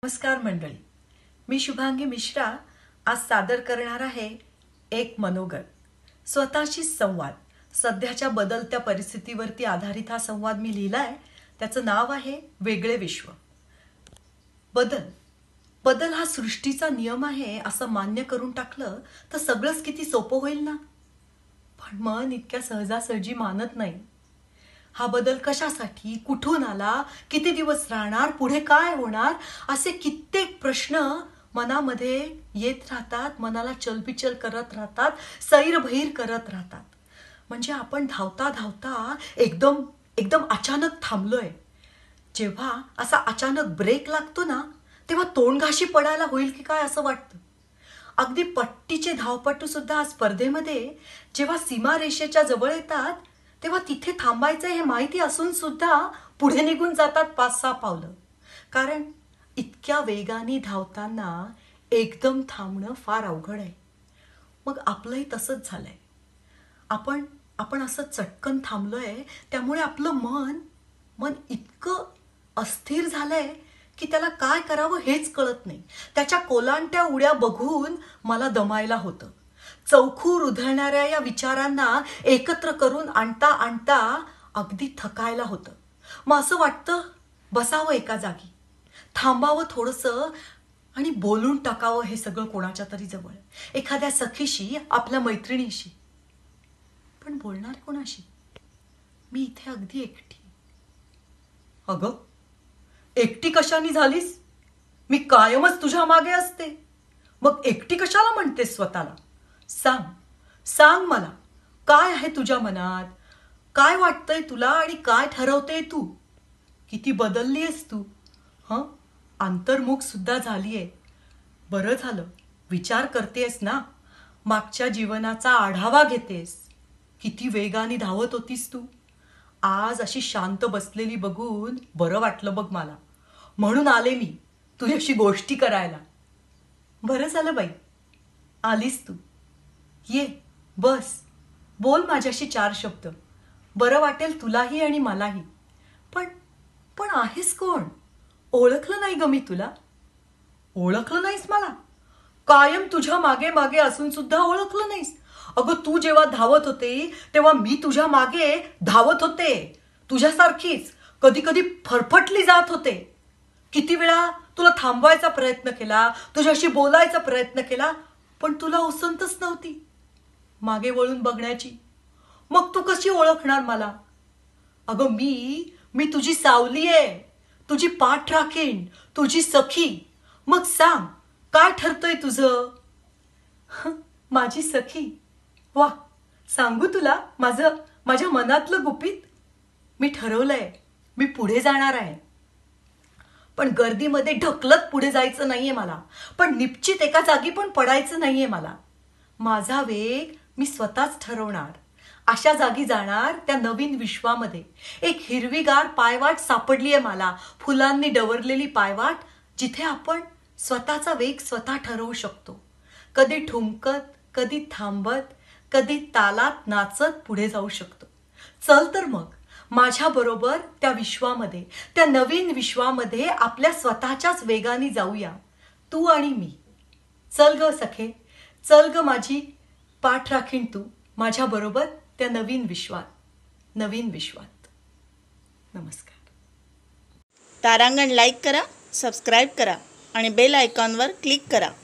नमस्कार मंडळी, मी शुभांगी मिश्रा आज सादर करणार आहे एक मनोगत. स्वतःशी संवाद. सध्याच्या बदलत्या परिस्थितीवरती आधारित हा संवाद मी लिहिलाय. त्याचं नाव आहे वेगळे विश्व. बदल हा सृष्टीचा नियम आहे असं मान्य करून टाकलं तर सगळंच किती सोपं होईल ना. पण मन इतक्या सहजासहजी मानत नाही. हा बदल कशासाठी, कुठून आला, किती दिवस राहणार, पुढे काय होणार, असे कित्येक प्रश्न मनामध्ये येत राहतात, मनाला चलबिचल करत राहतात, सैरभैर करत राहतात. म्हणजे आपण धावता धावता एकदम एकदम अचानक थांबलोय. जेव्हा असा अचानक ब्रेक लागतो ना, तेव्हा तोंडघाशी पडायला होईल की काय असं वाटतं. अगदी पट्टीचे धावपटू सुद्धा स्पर्धेमध्ये जेव्हा सीमारेषेच्या जवळ येतात तेव्हा तिथे थांबायचं हे माहिती असून सुद्धा पुढे निघून जातात 5-6 पावलं. कारण इतक्या वेगाने धावताना एकदम थांबणं फार अवघड आहे. मग आपलंही तसंच झालंय. आपण असं चटकन थांबलोय, त्यामुळे आपलं मन इतकं अस्थिर झालंय की त्याला काय करावं हेच कळत नाही. त्याच्या कोलांट्या उड्या बघून मला दमायला होतं. चौखूर उधळणाऱ्या या विचारांना एकत्र करून आणता आणता अगदी थकायला होतं. मग असं वाटतं बसावं एका जागी, थांबावं थोडंसं आणि बोलून टाकावं हे सगळं कोणाच्या तरी जवळ, एखाद्या सखीशी, आपल्या मैत्रिणीशी. पण बोलणार कोणाशी? मी इथे अगदी एकटी. अगं, एकटी कशाने झालीस? मी कायमच तुझ्या मागे असते. मग एकटी कशाला म्हणतेस स्वतःला? सांग मला, काय आहे तुझ्या मनात? काय वाटतंय तुला आणि काय ठरवतेय तू? किती बदललीयस तू. अंतर्मुख सुद्धा झालीये. बरं झालं, विचार करतेस ना, मागच्या जीवनाचा आढावा घेतेस. किती वेगाने धावत होतीस तू. आज अशी शांत बसलेली बघून बरं वाटलं बघ मला. म्हणून आले मी तुझ्याशी गोष्टी करायला. बरं झालं बाई, आलीस तू. ये, बस, बोल माझ्याशी 4 शब्द. बरं वाटेल तुलाही आणि मलाही. पण आहेस कोण? ओळखलं नाही ग मी तुला. ओळखलं नाहीस मला? कायम तुझ्या मागे मागे असून सुद्धा ओळखलं नाहीस? अगं, तू जेव्हा धावत होते तेव्हा मी तुझ्या मागे धावत होते. तुझ्यासारखीच कधी कधी फरफटली जात होते. किती वेळा तुला थांबवायचा प्रयत्न केला, तुझ्याशी बोलायचा प्रयत्न केला, पण तुला उसंतच नव्हती मागे वळून बघण्याची. मग तू कशी ओळखणार मला? अगं, मी तुझी सावली आहे, तुझी पाठ राखीन, तुझी सखी. मग सांग, काय ठरतंय तुझं? माझी सखी? वा, सांगू तुला माझ्या मनातलं गुपित? मी ठरवलंय, मी पुढे जाणार आहे. पण गर्दीमध्ये ढकलत पुढे जायचं नाहीये मला. पण निश्चित एका जागी पण पडायचं नाहीये मला. माझा वेग मी स्वतःच ठरवणार. अशा जागी जाणार त्या नवीन विश्वामध्ये. एक हिरवीगार पायवाट सापडलीये मला, फुलांनी डवरलेली पायवाट, जिथे आपण स्वतःचा वेग स्वतः ठरवू शकतो. कधी ठुमकत, कधी थांबत, कधी तालात नाचत पुढे जाऊ शकतो. चल तर मग माझ्या बरोबर त्या विश्वामध्ये, त्या नवीन विश्वामध्ये आपल्या स्वतःच्याच वेगाने जाऊया, तू आणि मी. चल ग सखे, चल ग माझी पाठ राखीन तू, माझ्या बरोबर त्या नवीन विश्वात. नमस्कार. तारांगण लाईक करा, सबस्क्राईब करा आणि बेल आयकॉनवर क्लिक करा.